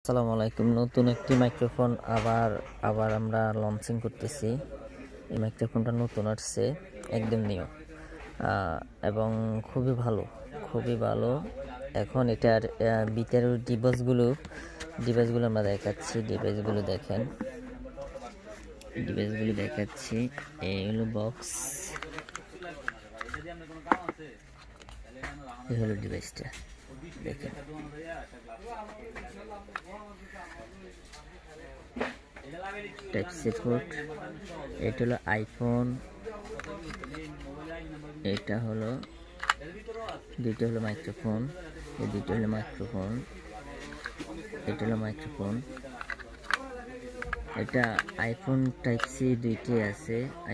আসসালামু আলাইকুম। নতুন একটি মাইক্রোফোন আবার আমরা লঞ্চিং করতেছি। এই মাইক্রোফোনটা নতুন আসছে, একদম নিউ এবং খুবই ভালো। এখন এটার ভিতরের ডিভাইসগুলো আমরা দেখাচ্ছি। ডিভাইসগুলো দেখাচ্ছি। এই হলো বক্স, এই হলো ডিভাইসটা দেখেন। টাইপ সি পোর্ট, এটা হলো আইফোন, এটা হলো দুইটা হলো মাইক্রোফোন, এই দুইটা হলো মাইক্রোফোন, এটা হলো মাইক্রোফোন। এটা আইফোন টাইপ সি দুইটি আছে,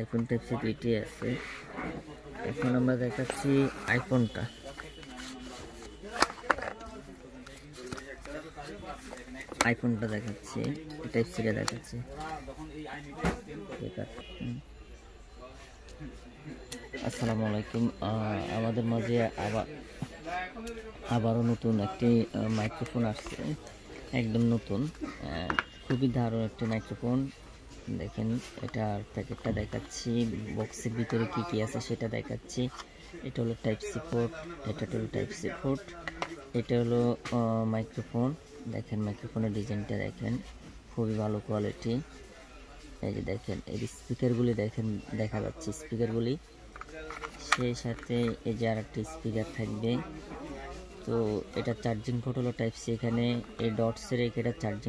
এখন আমরা দেখাচ্ছি আইফোনটা। দেখাচ্ছি, টাইপ সিটা দেখাচ্ছি। আসসালামু আলাইকুম। আমাদের মাঝে আবারও নতুন একটি মাইক্রোফোন আসছে, একদম নতুন, খুবই দারুণ একটি মাইক্রোফোন। দেখেন, এটার প্যাকেটটা দেখাচ্ছি, বক্সের ভিতরে কি কি আছে সেটা দেখাচ্ছি। এটা হলো টাইপ সি পোর্ট, এটা হলো মাইক্রোফোন। দেখেন মাইক্রোফোনের ডিজাইনটা দেখেন, খুবই ভালো কোয়ালিটি। এই যে দেখেন, এই স্পিকারগুলি দেখেন, দেখা যাচ্ছে স্পিকারগুলি। সেই সাথে এই যে আরেকটি স্পিকার থাকবে। তো এটা চার্জিং পোর্ট হলো টাইপ সি। এখানে এই ডটসে রেখে এটা চার্জিং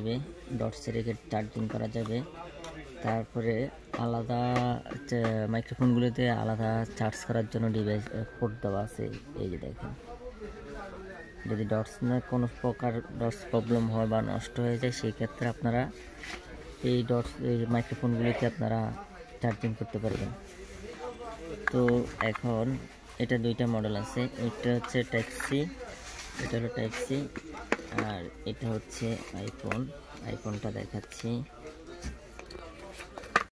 করা যাবে। তারপরে আলাদা মাইক্রোফোনগুলোতে আলাদা চার্জ করার জন্য ডিভাইস পোর্ট দেওয়া আছে। এই যে দেখেন, যদি কোনো প্রকার ডটস প্রবলেম হয় বা নষ্ট হয়ে যায়, সেই ক্ষেত্রে আপনারা এই মাইক্রোফোনগুলিতে আপনারা চার্জিং করতে পারবেন। তো এখন এটা দুইটা মডেল আছে, এটা হচ্ছে টাইপ সি, আর এটা হচ্ছে আইফোনটা দেখাচ্ছি।